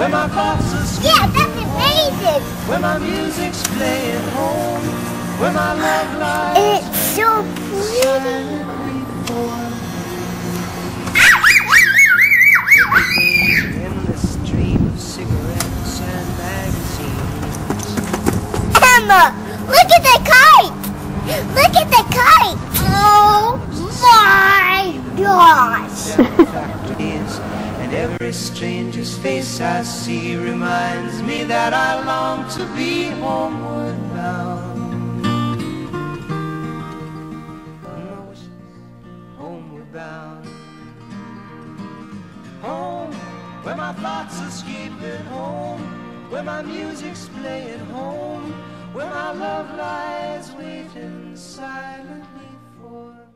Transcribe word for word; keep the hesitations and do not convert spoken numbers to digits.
Where my thoughts are skipping. Yeah, that's amazing. Where my music's playing home. Where my love lies. It's so pretty. Endless stream of cigarettes and magazines. Emma, look at the kite. Look at the kite. Oh my gosh. And every stranger's face I see reminds me that I long to be homeward bound. Homeward bound. Home, where my thoughts escaping home, where my music's playing home, where my love lies waiting silently for